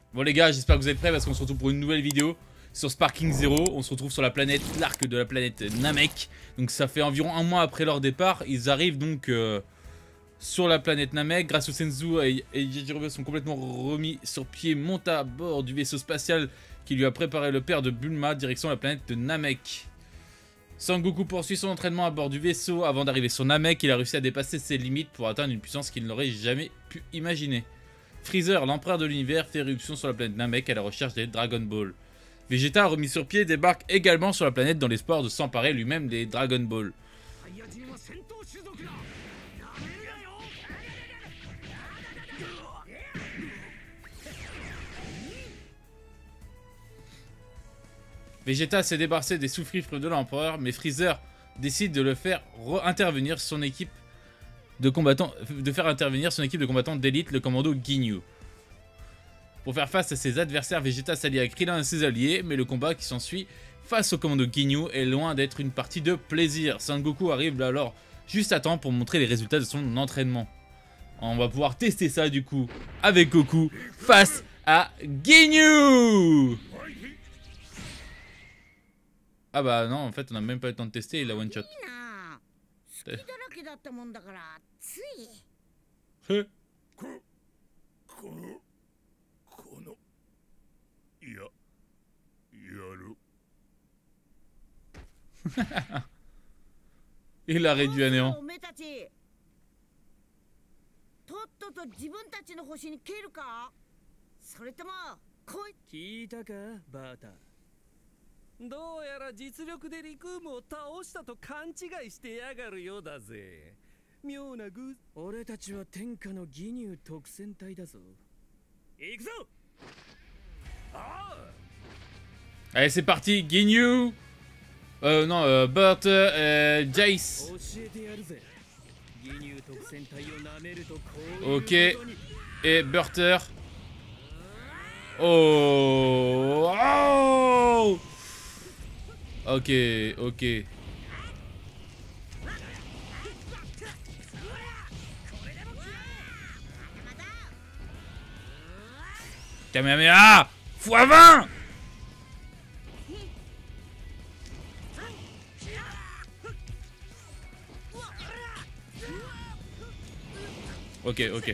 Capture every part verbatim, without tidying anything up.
Bon les gars, j'espère que vous êtes prêts parce qu'on se retrouve pour une nouvelle vidéo sur Sparking Zero. On se retrouve sur la planète, l'arc de la planète Namek. Donc ça fait environ un mois après leur départ. Ils arrivent donc euh, sur la planète Namek. Grâce au Senzu et Yajirobe sont complètement remis sur pied, montent à bord du vaisseau spatial qui lui a préparé le père de Bulma, direction la planète de Namek. Sangoku poursuit son entraînement à bord du vaisseau. Avant d'arriver sur Namek, il a réussi à dépasser ses limites pour atteindre une puissance qu'il n'aurait jamais pu imaginer. Freezer, l'empereur de l'univers, fait éruption sur la planète Namek à la recherche des Dragon Ball. Vegeta, remis sur pied, débarque également sur la planète dans l'espoir de s'emparer lui-même des Dragon Ball. Vegeta s'est débarrassé des sous-fifres de l'empereur, mais Freezer décide de le faire intervenir son équipe de combattants, de faire intervenir son équipe de combattants d'élite, le commando Ginyu. Pour faire face à ses adversaires, Vegeta s'allie à Krillin et ses alliés, mais le combat qui s'ensuit face au commando Ginyu est loin d'être une partie de plaisir. Sangoku arrive alors juste à temps pour montrer les résultats de son entraînement. On va pouvoir tester ça du coup avec Goku face à Ginyu. Ah bah non, en fait on a même pas eu le temps de tester, il a one shot. Il l'a réduit à néant. Allez, c'est parti, Ginyu. Euh, non, euh, Burt, euh, Jace. Ok. Et Burter. Oh. Oh. Ok, ok. Kamehameha fois vingt. Ok, ok.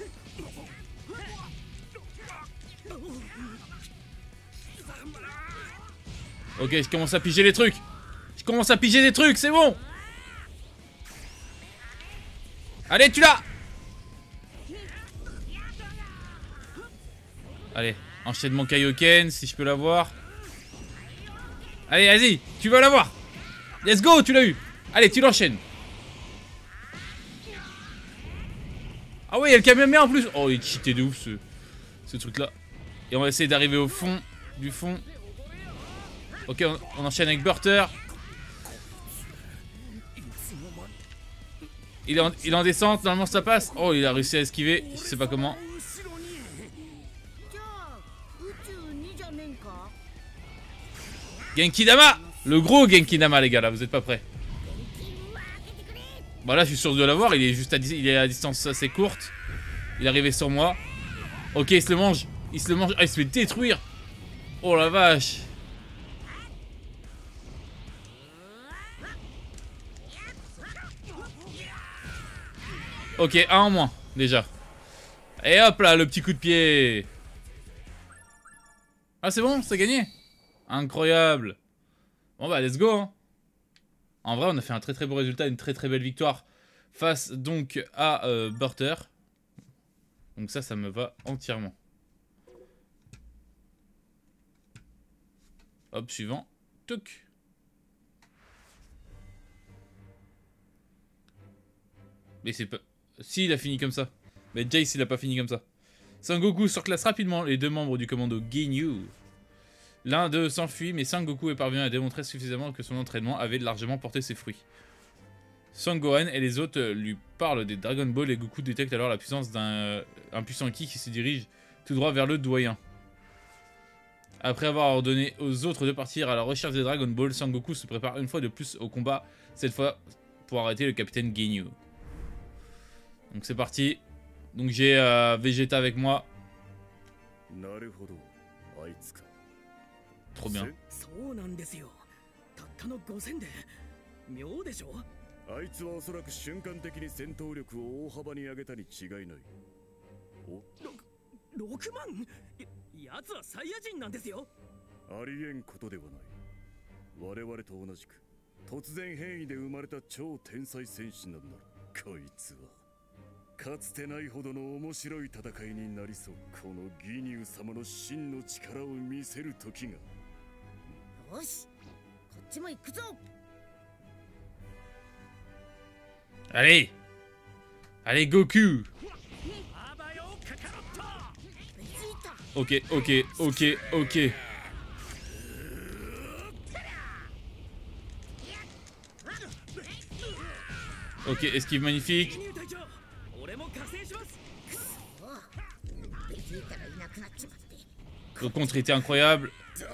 Ok, je commence à piger les trucs. Je commence à piger des trucs, c'est bon. Allez, tu l'as. Allez, enchaînement Kaioken, si je peux l'avoir. Allez, vas-y, tu vas l'avoir. Let's go, tu l'as eu. Allez, tu l'enchaînes. Ah ouais, il y a le Kamehameha en plus. Oh, il est cheaté de ouf ce, ce truc là. Et on va essayer d'arriver au fond du fond. Ok, on, on enchaîne avec Burter. Il est, en, il est en descente, normalement ça passe. Oh, il a réussi à esquiver, je sais pas comment. Genkidama. Le gros Genkidama les gars, là, vous êtes pas prêts. Bah là je suis sûr de l'avoir, il est juste à, il est à distance assez courte. Il est arrivé sur moi. Ok, il se le mange. Il se le mange. Ah, il se fait détruire. Oh la vache. Ok, un en moins déjà. Et hop là, le petit coup de pied. Ah c'est bon, c'est gagné. Incroyable. Bon bah let's go hein. En vrai, on a fait un très très beau résultat, une très très belle victoire face donc à euh, Burter. Donc ça, ça me va entièrement. Hop, suivant. Toc. Mais c'est pas... Si, il a fini comme ça. Mais Jace, il a pas fini comme ça. Sangoku surclasse rapidement les deux membres du commando Ginyu. L'un d'eux s'enfuit, mais Sangoku est parvenu à démontrer suffisamment que son entraînement avait largement porté ses fruits. Sangohan et les autres lui parlent des Dragon Ball et Goku détecte alors la puissance d'un un puissant ki qui se dirige tout droit vers le doyen. Après avoir ordonné aux autres de partir à la recherche des Dragon Ball, Sangoku se prépare une fois de plus au combat, cette fois pour arrêter le capitaine Ginyu. Donc c'est parti. Donc j'ai euh, Vegeta avec moi. Trop bien. そうなんですよ。たったのごせんで妙でしょ。 あいつはおそらく瞬間的に戦闘力を大幅に上げたに違いない。おろくまん？やつはサイヤ人なんですよ。 ありえんことではない。我々と同じく突然変異で生まれた超天才戦士なんだ。こいつはかつてないほどの面白い戦いになりそう。このギニュー様の真の力を見せる時が。 よし、こっちも行くぞ。 Allez! Allez, Goku! Ok, ok, ok, ok. Ok, esquive magnifique. Le contre était incroyable.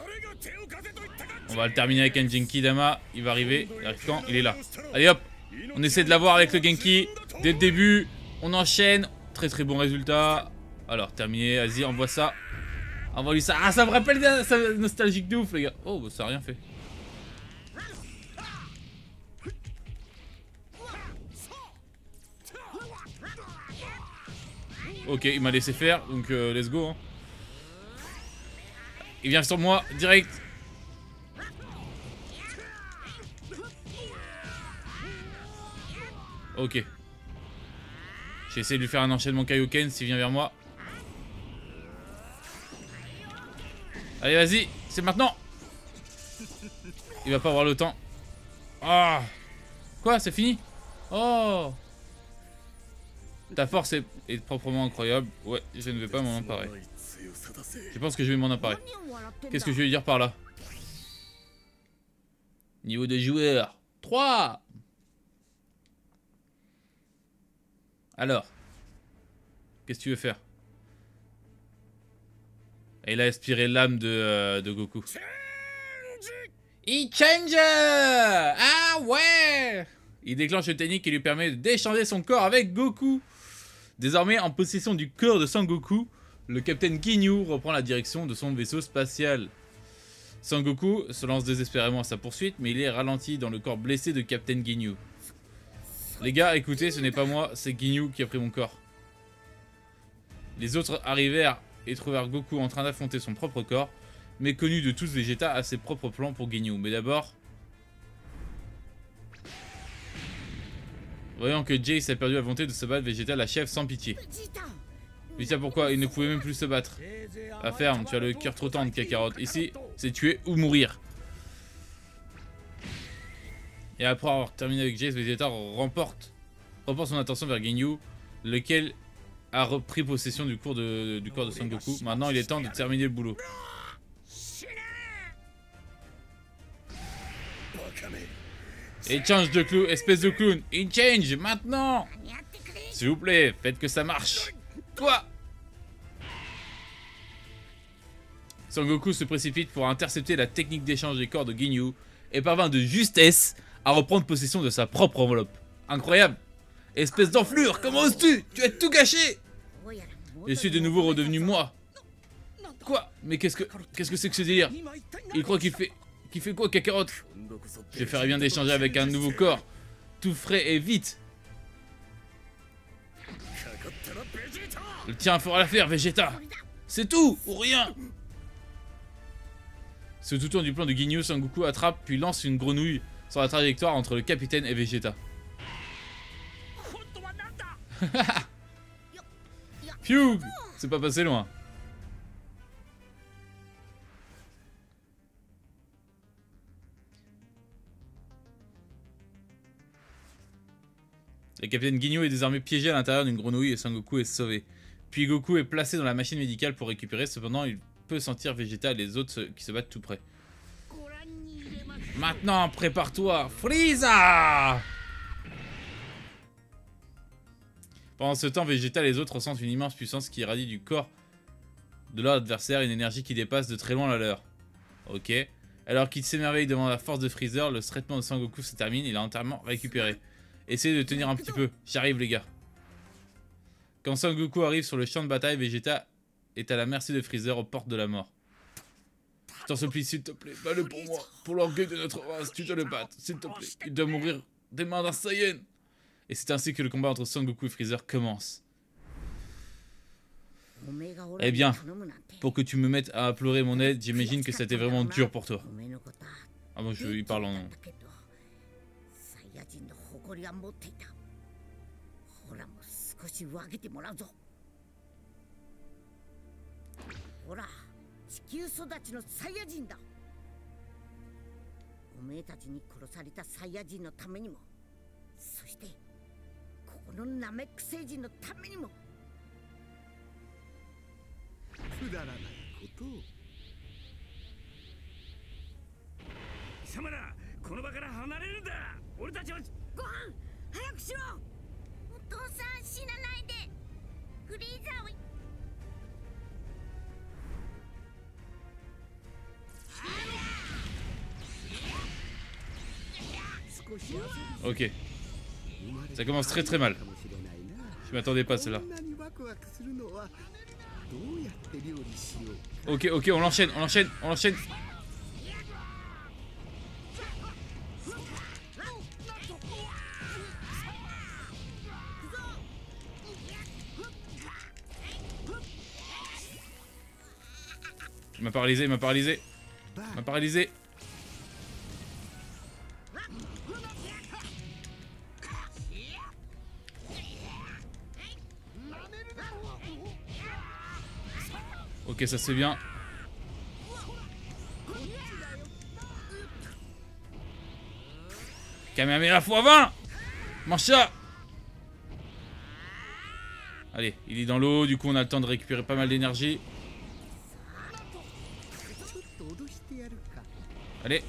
On va le terminer avec un Genki Dama. Il va arriver. Il arrive quand? Il est là. Allez hop! On essaie de l'avoir avec le Genki. Dès le début, on enchaîne. Très très bon résultat. Alors, terminé. Vas-y, envoie ça. Envoie-lui ça. Ah, ça me rappelle ça nostalgique de ouf, les gars. Oh, bah, ça a rien fait. Ok, il m'a laissé faire. Donc, euh, let's go. Hein. Il vient sur moi, direct. Ok. J'ai essayé de lui faire un enchaînement Kaioken s'il vient vers moi. Allez, vas-y, c'est maintenant. Il va pas avoir le temps. Ah. Quoi, c'est fini? Oh. Ta force est, est proprement incroyable. Ouais, je ne vais pas m'en emparer. Je pense que je vais m'en emparer. Qu'est-ce que je vais dire par là? Niveau de joueur. trois. Alors. Qu'est-ce que tu veux faire? Et il a aspiré l'âme de, euh, de Goku. E-Changer! Ah ouais! Il déclenche une technique qui lui permet d'échanger son corps avec Goku. Désormais en possession du corps de Sangoku, le capitaine Ginyu reprend la direction de son vaisseau spatial. Sangoku se lance désespérément à sa poursuite, mais il est ralenti dans le corps blessé de Captain Ginyu. Les gars, écoutez, ce n'est pas moi, c'est Ginyu qui a pris mon corps. Les autres arrivèrent et trouvèrent Goku en train d'affronter son propre corps, mais connu de tous, Vegeta a ses propres plans pour Ginyu. Mais d'abord, voyant que Jace a perdu la volonté de se battre, Vegeta l'achève sans pitié. Vegeta, pourquoi? Il ne pouvait même plus se battre. La ferme, tu as le cœur trop tendre, Kakarot. Ici, c'est tuer ou mourir. Et après avoir terminé avec Jace, Vegeta remporte, remporte son attention vers Ginyu, lequel a repris possession du, cours de, du corps de Son Goku. Maintenant, il est temps de terminer le boulot. Et change de clown, espèce de clown. Il change maintenant. S'il vous plaît, faites que ça marche. Quoi? Son Goku se précipite pour intercepter la technique d'échange des corps de Ginyu et parvint de justesse à reprendre possession de sa propre enveloppe. Incroyable. Espèce d'enflure, comment oses-tu? Tu as tout gâché. Je suis de nouveau redevenu moi. Quoi? Mais qu'est-ce que qu'est-ce que c'est que ce délire? Il croit qu'il fait qu'il fait quoi, Kakarot? Je ferais bien d'échanger avec un nouveau corps, tout frais et vite. Le tien fera l'affaire, Vegeta. C'est tout ou rien. Se doutant du plan de Ginyu, Sangoku attrape puis lance une grenouille sur la trajectoire entre le capitaine et Vegeta. Phew, c'est pas passé loin. Le capitaine Ginyu est désormais piégé à l'intérieur d'une grenouille et Sangoku est sauvé. Puis Goku est placé dans la machine médicale pour récupérer, cependant il peut sentir Vegeta et les autres qui se battent tout près. Maintenant, prépare-toi, Frieza! Pendant ce temps, Vegeta et les autres ressentent une immense puissance qui irradie du corps de leur adversaire, une énergie qui dépasse de très loin la leur. Ok. Alors qu'il s'émerveille devant la force de Freezer, le traitement de Sangoku se termine, il a entièrement récupéré. Essayez de tenir un petit peu, j'arrive les gars. Quand Sangoku arrive sur le champ de bataille, Vegeta est à la merci de Freezer aux portes de la mort. Je t'en supplie, s'il te plaît, bats-le pour moi. Pour l'orgueil de notre race, tu dois le battre, s'il te plaît. Il doit mourir des mains d'un Saiyan. Et c'est ainsi que le combat entre Son Goku et Freezer commence. Eh bien, pour que tu me mettes à pleurer mon aide, j'imagine que c'était vraiment dur pour toi. Ah bon, je lui parle en... Ok. Ça commence très très mal. Je m'attendais pas à cela. Ok, ok, on l'enchaîne, on l'enchaîne, on l'enchaîne. Il m'a paralysé, il m'a paralysé. Il m'a paralysé. Ok, ça c'est bien. Kamehameha fois vingt. Mancha. Allez, il est dans l'eau, du coup on a le temps de récupérer pas mal d'énergie. Allez.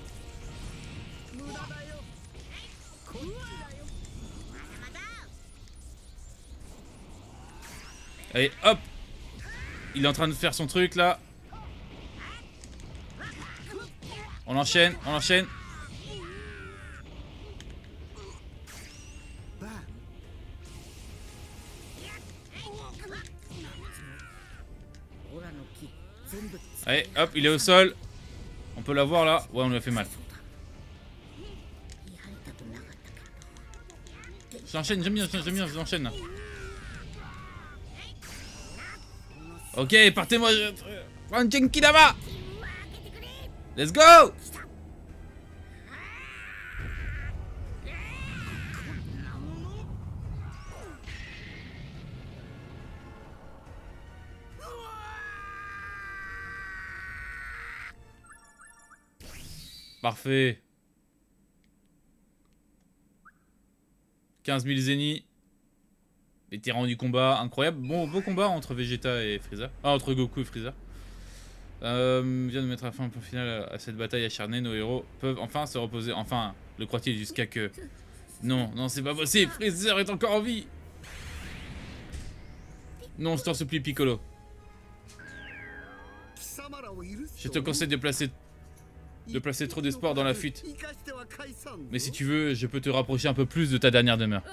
Allez, hop. Il est en train de faire son truc là. On enchaîne, on enchaîne. Allez, hop, il est au sol. On peut l'avoir là. Ouais, on lui a fait mal. J'enchaîne, j'aime bien, j'aime bien, j'enchaîne là. Ok, partez-moi. Prends Genkidama. Let's go. Parfait. quinze mille zéniths. Vétéran du combat, incroyable. Bon, beau combat entre Vegeta et Frieza. Ah, entre Goku et Frieza. Euh, vient de mettre à fin un point final à cette bataille acharnée. Nos héros peuvent enfin se reposer. Enfin, le croit-il jusqu'à que... Non, non, c'est pas possible. Freezer est encore en vie. Non, je t'en supplie, Piccolo. Je te conseille de placer... de placer trop d'espoir dans la fuite. Mais si tu veux, je peux te rapprocher un peu plus de ta dernière demeure.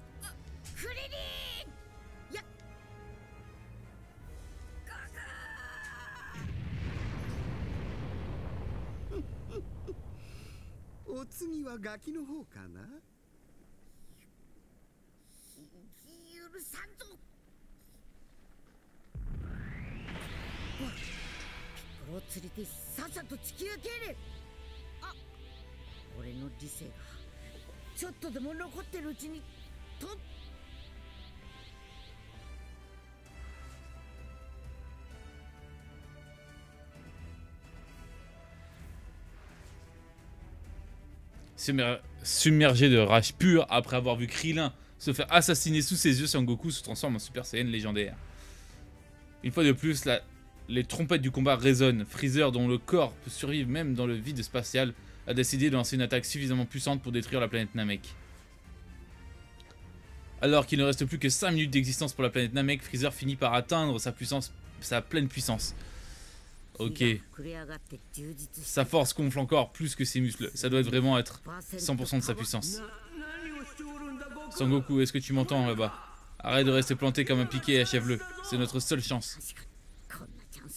Submergé de rage pure après avoir vu Krillin se faire assassiner sous ses yeux, Son Goku se transforme en Super Saiyan légendaire. Une fois de plus, la, les trompettes du combat résonnent. Freezer, dont le corps peut survivre même dans le vide spatial, a décidé de lancer une attaque suffisamment puissante pour détruire la planète Namek. Alors qu'il ne reste plus que cinq minutes d'existence pour la planète Namek, Freezer finit par atteindre sa puissance, sa pleine puissance. Ok. Sa force gonfle encore plus que ses muscles. Ça doit vraiment être cent pour cent de sa puissance. Son Goku, est-ce que tu m'entends là-bas? Arrête de rester planté comme un piqué et achève-le. C'est notre seule chance.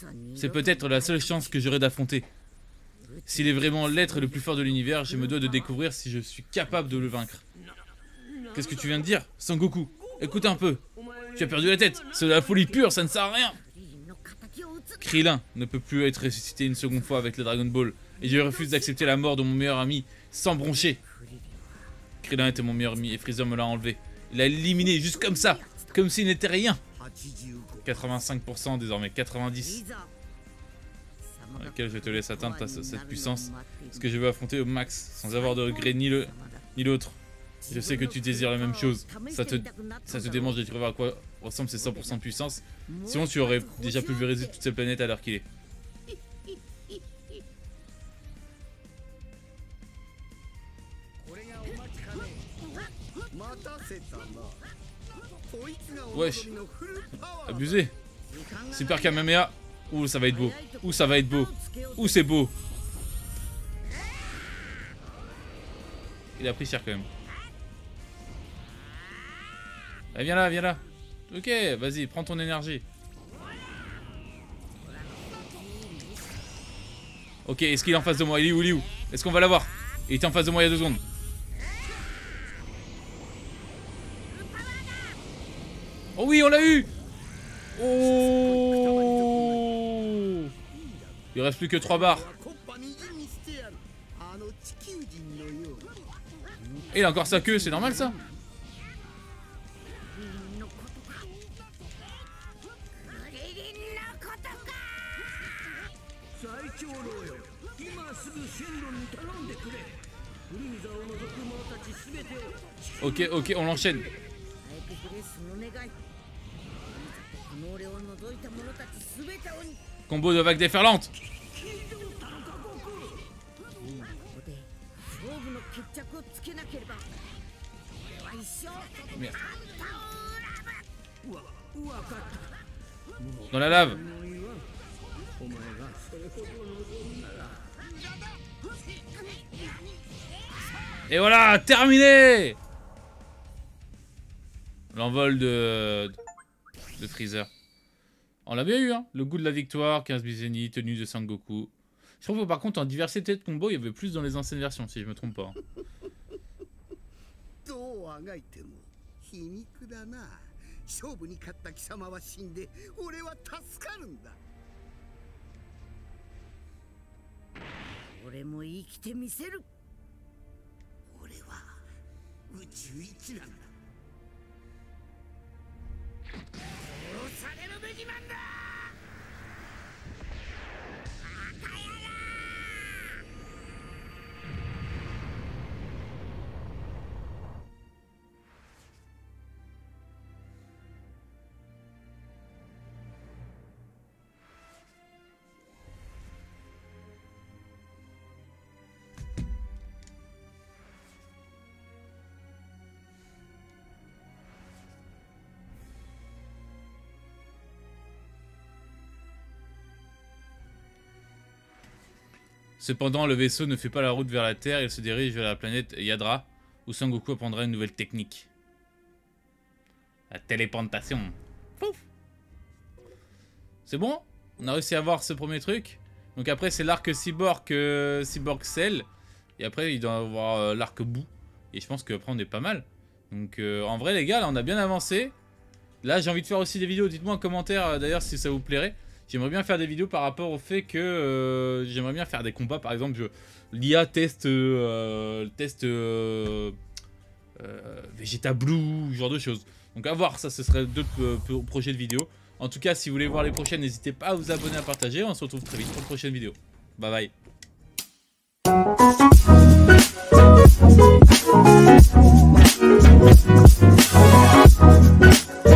C'est peut-être la seule chance que j'aurai d'affronter. S'il est vraiment l'être le plus fort de l'univers, je me dois de découvrir si je suis capable de le vaincre. Qu'est-ce que tu viens de dire, Sangoku? Écoute un peu. Tu as perdu la tête. C'est de la folie pure, ça ne sert à rien. Krillin ne peut plus être ressuscité une seconde fois avec le Dragon Ball. Et je refuse d'accepter la mort de mon meilleur ami sans broncher. Krillin était mon meilleur ami et Freezer me l'a enlevé. Il l'a éliminé juste comme ça. Comme s'il n'était rien. quatre-vingt-cinq pour cent désormais, quatre-vingt-dix. Dans lequel je te laisse atteindre ta, cette puissance. Ce que je veux affronter au max, sans avoir de regret ni le ni l'autre. Je sais que tu désires la même chose. Ça te, ça te démange de voir à quoi ressemble ces cent pour cent de puissance. Sinon tu aurais déjà pulvérisé toute cette planète à l'heure qu'il est. Wesh. Abusé. Super Kamehameha. Ouh, ça va être beau. Ouh, ça va être beau. Ouh, c'est beau. Il a pris cher quand même. Allez, viens là, viens là. Ok, vas-y, prends ton énergie. Ok, est-ce qu'il est en face de moi? Il est où? Il est où? Est-ce qu'on va l'avoir? Il était en face de moi il y a deux secondes. Oh oui, on l'a eu! Oh! Il reste plus que trois barres. Et il a encore sa queue, c'est normal ça? Ok, ok, on l'enchaîne. Combo de vague déferlante. Merde. Dans la lave. Et voilà, terminé. L'envol de... de Freezer. On l'a bien eu, hein. Le goût de la victoire, quinze Bizeni, tenue de Sangoku. Je trouve que par contre, en diversité de combos, il y avait plus dans les anciennes versions, si je me trompe pas. Hein. Cependant, le vaisseau ne fait pas la route vers la Terre, il se dirige vers la planète Yadra, où Sangoku apprendra une nouvelle technique. La téléportation. C'est bon? On a réussi à voir ce premier truc. Donc après, c'est l'arc Cyborg, euh, Cyborg Cell. Et après, il doit y avoir euh, l'arc Bout. Et je pense qu'après, on est pas mal. Donc euh, en vrai, les gars, là, on a bien avancé. Là, j'ai envie de faire aussi des vidéos. Dites-moi en commentaire, euh, d'ailleurs, si ça vous plairait. J'aimerais bien faire des vidéos par rapport au fait que euh, j'aimerais bien faire des combats. Par exemple, l'I A teste, euh, teste euh, euh, Vegeta Blue, ce genre de choses. Donc à voir, ça ce serait d'autres euh, projets de vidéos. En tout cas, si vous voulez voir les prochaines, n'hésitez pas à vous abonner, à partager. On se retrouve très vite pour une prochaine vidéo. Bye bye.